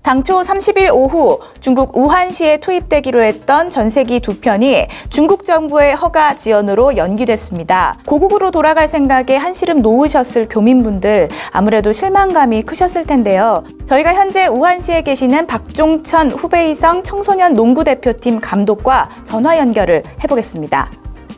당초 30일 오후 중국 우한시에 투입되기로 했던 전세기 2편이 중국 정부의 허가 지연으로 연기됐습니다. 고국으로 돌아갈 생각에 한시름 놓으셨을 교민분들 아무래도 실망감이 크셨을 텐데요. 저희가 현재 우한시에 계시는 박종천 후베이성 청소년 농구 대표팀 감독과 전화 연결을 해보겠습니다.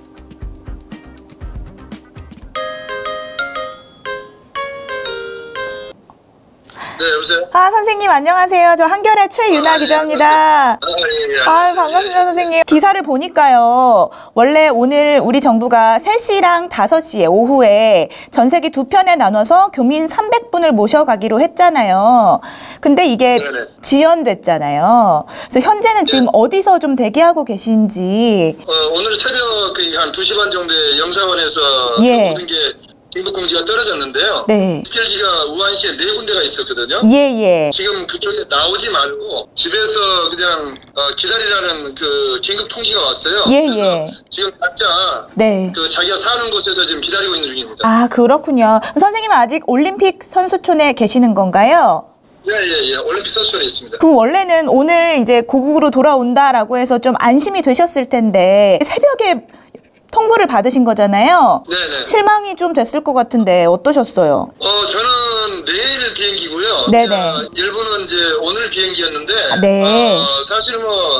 네, 여보세요? 선생님 안녕하세요. 저 한겨레 최유나 기자입니다. 반갑습니다, 선생님. 기사를 보니까요. 원래 오늘 우리 정부가 3시랑 5시에 오후에 전세기 2편에 나눠서 교민 300분을 모셔가기로 했잖아요. 근데 이게 네네. 지연됐잖아요. 그래서 현재는 지금 어디서 좀 대기하고 계신지. 오늘 새벽 한 2시 반 정도에 영사원에서 예. 모든 게 긴급공지가 떨어졌는데요. 네. 특별지가 우한시에 4군데가 있었거든요. 예. 지금 그쪽에 나오지 말고 집에서 그냥 기다리라는 그 긴급 통지가 왔어요. 예. 지금 각자 네. 그 자기가 사는 곳에서 지금 기다리고 있는 중입니다. 아, 그렇군요. 선생님은 아직 올림픽 선수촌에 계시는 건가요? 예. 올림픽 선수촌에 있습니다. 그 원래는 오늘 이제 고국으로 돌아온다라고 해서 좀 안심이 되셨을 텐데 새벽에 통보를 받으신 거잖아요. 네네. 실망이 좀 됐을 것 같은데 어떠셨어요? 저는 내일 비행기고요. 네네. 일부는 이제 오늘 비행기였는데, 네. 사실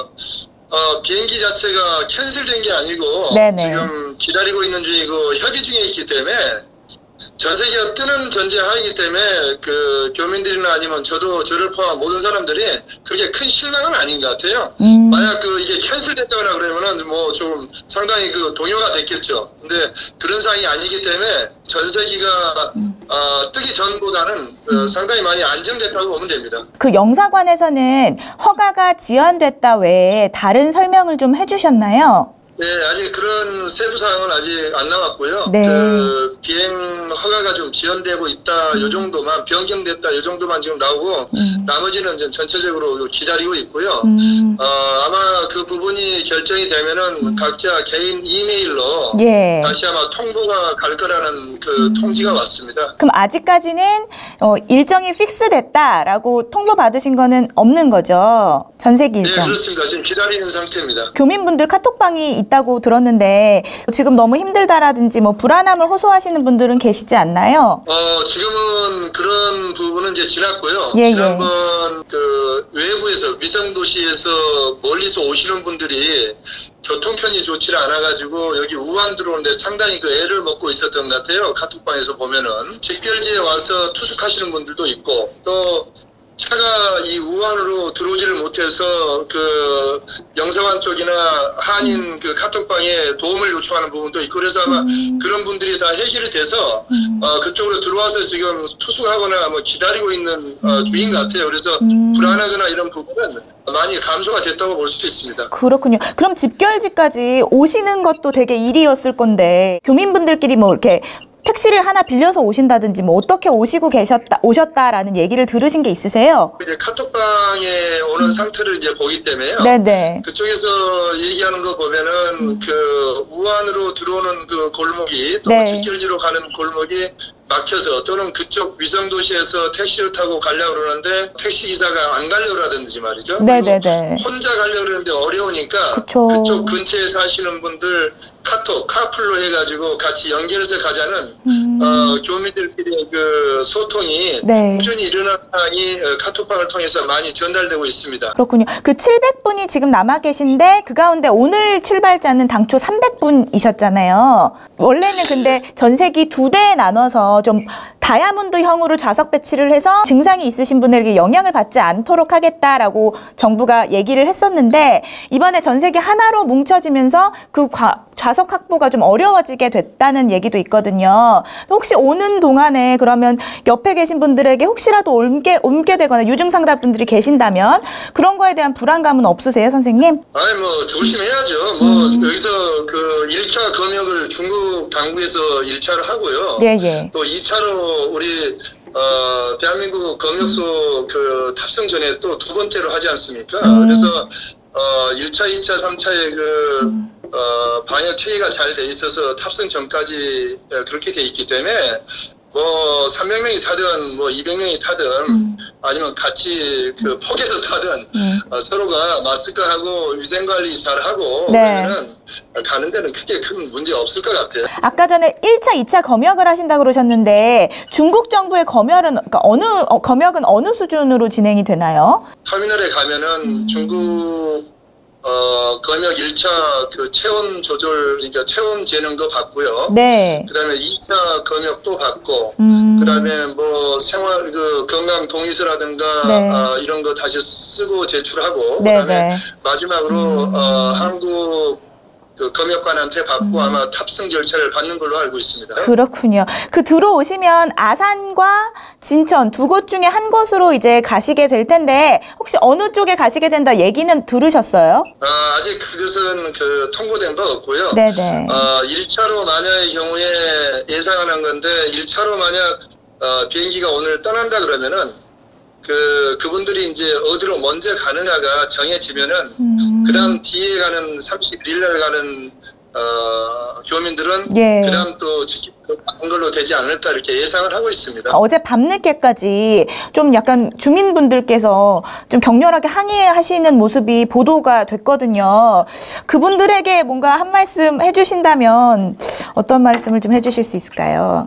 비행기 자체가 캔슬된 게 아니고, 네네. 지금 기다리고 있는 중이고, 협의 중에 있기 때문에, 전세기가 뜨는 전제하이기 때문에, 그 교민들이나 아니면 저를 포함한 모든 사람들이 그렇게 큰 실망은 아닌 것 같아요. 만약 이게 캔슬됐다거나 그러면은 좀 상당히 동요가 됐겠죠. 근데 그런 상황이 아니기 때문에 전세기가 뜨기 전보다는 상당히 많이 안정됐다고 보면 됩니다. 그 영사관에서는 허가가 지연됐다 외에 다른 설명을 좀 해주셨나요? 네, 아직 그런 세부 사항은 아직 안 나왔고요. 네. 그 비행 허가가 좀 지연되고 있다, 요 정도만 변경됐다, 요 정도만 지금 나오고 나머지는 전체적으로 기다리고 있고요. 아마 그 부분이 결정이 되면은 각자 개인 이메일로 예. 다시 아마 통보가 갈 거라는 그 통지가 왔습니다. 그럼 아직까지는 일정이 픽스됐다라고 통보 받으신 거는 없는 거죠? 전세기 일정. 네, 그렇습니다. 지금 기다리는 상태입니다. 교민분들 카톡방이 있다고 들었는데 지금 너무 힘들다라든지 불안함을 호소하시는 분들은 계시지 않나요? 지금은 그런 부분은 이제 지났고요. 예. 지난번 그 외부에서 위성도시에서 멀리서 오시는 분들이 교통편이 좋지 않아가지고 여기 우한 들어오는데 상당히 애를 먹고 있었던 것 같아요. 카톡방에서 보면은 직별지에 와서 투숙하시는 분들도 있고 또 차가 이 우한으로 들어오지를 못해서 그 영사관 쪽이나 한인 그 카톡방에 도움을 요청하는 부분도 있고 그래서 아마 그런 분들이 다 해결이 돼서 그쪽으로 들어와서 지금 투숙하거나 기다리고 있는 중인 것 같아요. 그래서 불안하거나 이런 부분은 많이 감소가 됐다고 볼 수 있습니다. 그렇군요. 그럼 집결지까지 오시는 것도 되게 일이었을 건데 교민분들끼리 이렇게 택시를 하나 빌려서 오신다든지 어떻게 오셨다라는 얘기를 들으신 게 있으세요? 이제 카톡방에 오는 상태를 이제 보기 때문에요. 네네. 그쪽에서 얘기하는 거 보면은 그 우한으로 들어오는 그 골목이 또 네. 직결지로 가는 골목이 막혀서 또는 그쪽 위성도시에서 택시를 타고 가려고 그러는데 택시기사가 안 가려고 그러든지 말이죠. 네네네. 혼자 가려고 그러는데 어려우니까 그쵸. 그쪽 근처에 사시는 분들 카풀로 해가지고 같이 연결해서 가자는 교민들끼리 그 소통이 네. 꾸준히 일어나는 상황이 카톡방을 통해서 많이 전달되고 있습니다. 그렇군요. 그 700분이 지금 남아 계신데 그 가운데 오늘 출발자는 당초 300분이셨잖아요. 원래는 근데 전세기 2대에 나눠서 좀 다이아몬드형으로 좌석 배치를 해서 증상이 있으신 분들에게 영향을 받지 않도록 하겠다라고 정부가 얘기를 했었는데 이번에 전세기 하나로 뭉쳐지면서 그 좌석 확보가 좀 어려워지게 됐다는 얘기도 있거든요. 혹시 오는 동안에 그러면 옆에 계신 분들에게 혹시라도 옮게 되거나 유증상자분들이 계신다면 그런 거에 대한 불안감은 없으세요, 선생님? 아니 조심해야죠. 여기서 그 1차 검역을 중국 당국에서 1차를 하고요. 예. 또 2차로 우리 대한민국 검역소 그 탑승 전에 또 2번째로 하지 않습니까? 그래서 1차, 2차, 3차에 그 방역 체계가 잘 돼 있어서 탑승 전까지 그렇게 돼 있기 때문에 뭐 300명이 타든 뭐 200명이 타든 아니면 같이 그 폭에서 타든 서로가 마스크하고 위생관리 잘하고 네. 그러면은 가는 데는 크게 큰 문제 없을 것 같아요. 아까 전에 1차, 2차 검역을 하신다고 그러셨는데 중국 정부의 검역은 검역은 어느 수준으로 진행이 되나요? 터미널에 가면은 중국 검역 1차 그 체온 조절, 그러니까 체온 재는거 받고요. 네. 그다음에 2차 검역도 받고, 그다음에 뭐 생활 그 건강 동의서라든가 네. 이런 거 다시 쓰고 제출하고, 네, 그다음에 네. 마지막으로 한국 그 검역관한테 받고 아마 탑승 절차를 받는 걸로 알고 있습니다. 그렇군요. 그 들어오시면 아산과 진천 두 곳 중에 한 곳으로 이제 가시게 될 텐데 혹시 어느 쪽에 가시게 된다 얘기는 들으셨어요? 아직 그것은 그 통보된 바 없고요. 네네. 1차로 만약의 경우에 예상하는 건데 1차로 만약 비행기가 오늘 떠난다 그러면은 그분들이 이제 어디로 먼저 가느냐가 정해지면은 그다음 뒤에 가는 31일 날 가는 교민들은 예. 그다음 또 가는 걸로 되지 않을까 이렇게 예상을 하고 있습니다. 어제 밤늦게까지 좀 약간 주민분들께서 좀 격렬하게 항의하시는 모습이 보도가 됐거든요. 그분들에게 뭔가 한 말씀 해주신다면 어떤 말씀을 좀 해주실 수 있을까요?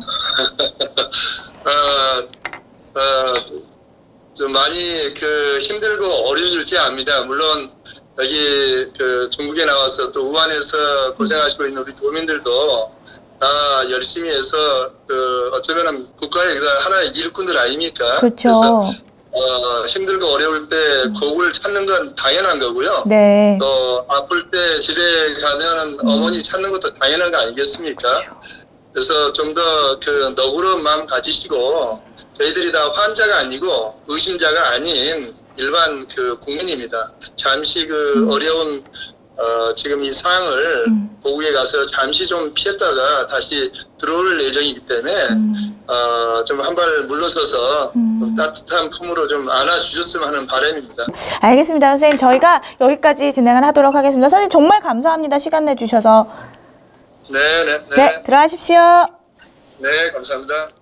좀 많이 힘들고 어려울지 압니다. 물론 여기 중국에 나와서 또 우한에서 고생하시고 있는 우리 교민들도 다 열심히 해서 어쩌면은 국가의 하나의 일꾼들 아닙니까? 그렇죠. 그래서 힘들고 어려울 때 곡을 찾는 건 당연한 거고요. 네. 또 아플 때 집에 가면 어머니 찾는 것도 당연한 거 아니겠습니까? 그렇죠. 그래서 좀 더 너그러운 마음 가지시고 저희들이 다 환자가 아니고 의심자가 아닌 일반 국민입니다. 잠시 어려운 지금 이 상황을 보국에 가서 잠시 좀 피했다가 다시 들어올 예정이기 때문에 좀 한 발 물러서서 좀 따뜻한 품으로 좀 안아주셨으면 하는 바람입니다. 알겠습니다. 선생님 저희가 여기까지 진행을 하도록 하겠습니다. 선생님 정말 감사합니다. 시간 내주셔서. 네, 네, 들어가십시오. 네, 감사합니다.